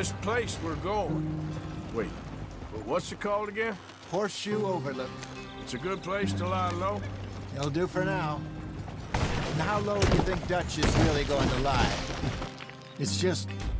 this place we're going. Wait, what's it called again? Horseshoe Overlook. It's a good place to lie low? It'll do for now. And how low do you think Dutch is really going to lie? It's just